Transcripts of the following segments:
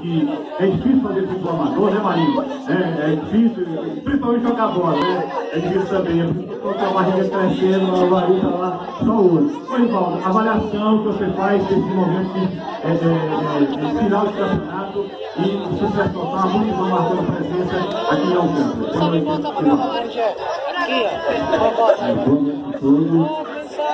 que é difícil fazer futebol amador, né, Marinho? É difícil, principalmente jogar bola, né? É difícil também. Eu estou com a barriga crescendo, a Marinho tá lá, só hoje. Ô, Rivaldo, avaliação que você faz desse momento de final de campeonato e sucesso total, muito bom marcando presença aqui em Alcântara. Boa noite a todos.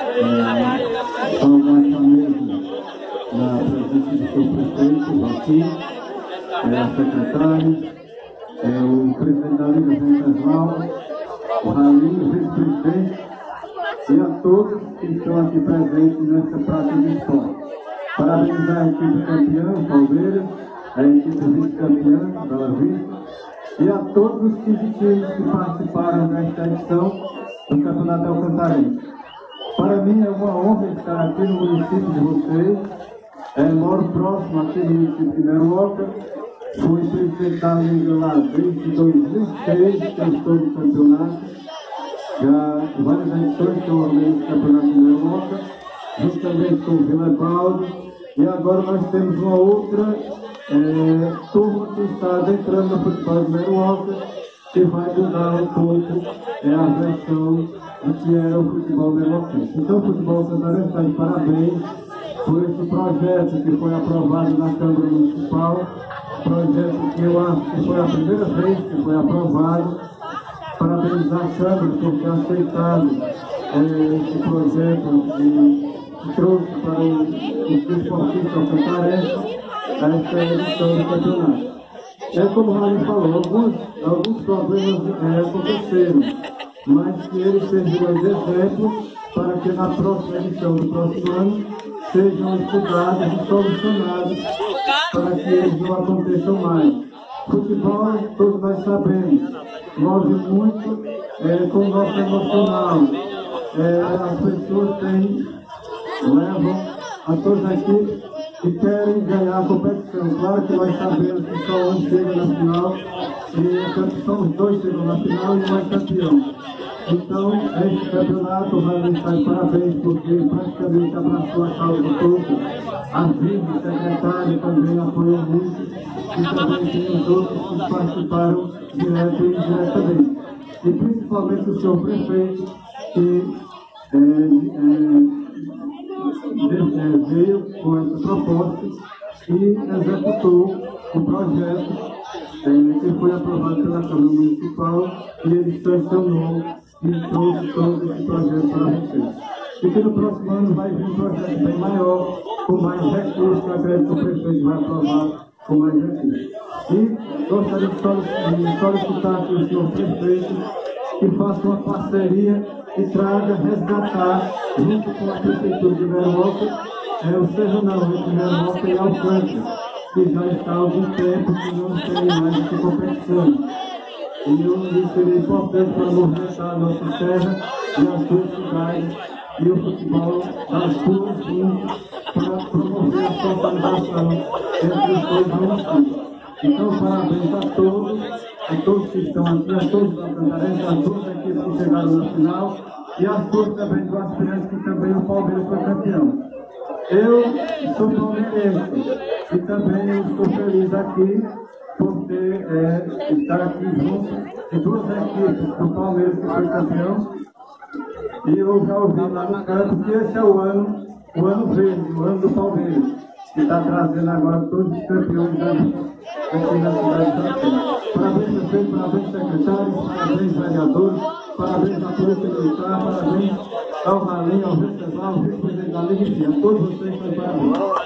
Salvar essa mesa na presença do seu prefeito, aqui, a secretária, o presidente da Liga Central, o Ralinho, o vice-presidente, e a todos que estão aqui presentes nessa prática de esporte. Parabenizar a equipe campeã, Palmeiras, a equipe vice-campeã, Bela Vista, e a todos os 15 times que participaram desta edição do Campeonato Alcantarense. Para mim é uma honra estar aqui no município de vocês. Moro próximo aqui no município de Meruoca. Fui presidente da Liga lá desde 2006, que eu estou no campeonato. Já várias edições que eu organizo no campeonato de Meruoca, juntamente com o Vila Baldo. E agora nós temos uma outra turma que está entrando no futebol de Meruoca, que vai mudar um pouco a versão do que era o futebol meruoquense. Então o futebol alcantarense está de parabéns por esse projeto que foi aprovado na Câmara Municipal, projeto que eu acho que foi a primeira vez que foi aprovado. Parabenizar a Câmara por ter aceitado esse projeto que trouxe para os esportistas alcantarenses essa edição do campeonato. Como o Raul falou, alguns problemas aconteceram, mas que eles serviram de exemplo para que na próxima edição do próximo ano sejam estudados e solucionados para que eles não aconteçam mais. Futebol, todos nós sabemos, move muito com o nosso emocional. As pessoas levam a todas as equipes que querem ganhar a competição. Claro que nós sabemos que só um chega na final, e só os dois chegam na final e não é campeão. Então, este campeonato vai estar de parabéns, porque praticamente abraçou a causa de todos. A vice-secretária também apoiou muito, e também tem os outros que participaram direto e indiretamente. E principalmente o senhor prefeito, que veio com essa proposta e executou o projeto que foi aprovado pela Câmara Municipal, e ele sancionou e trouxe todo esse projeto para vocês. E que no próximo ano vai vir um projeto bem maior, com mais recursos, que eu acredito que o prefeito vai aprovar com mais recursos. E gostaria de solicitar aqui o senhor prefeito que faça uma parceria e traga, resgatar, junto com a Prefeitura de Meruoca, o Serranão entre Meruoca e Alcântara, que já está há algum tempo que não tem mais essa competição. E isso seria importante para movimentar a nossa terra e as suas cidades e o futebol das duas juntas para promover a socialização entre os dois municípios. Então, parabéns a todos que estão aqui, a todos os alcantarenses, a todas as equipes que chegaram na final e as duas também do aspirante, que também o Palmeiras foi campeão. Eu sou palmeirense e também eu estou feliz aqui por estar aqui junto de duas equipes do Palmeiras que foi campeão. E eu já ouvi lá no canto que esse é o ano verde, o ano do Palmeiras, que está trazendo agora todos os campeões aqui na cidade de Alcântara. Parabéns, prefeito, parabéns, secretários, parabéns, vereadores, parabéns à Polícia Militar, parabéns ao Ralinho, ao Venceslau, ao vice-presidente da Liga, a todos vocês, parabéns.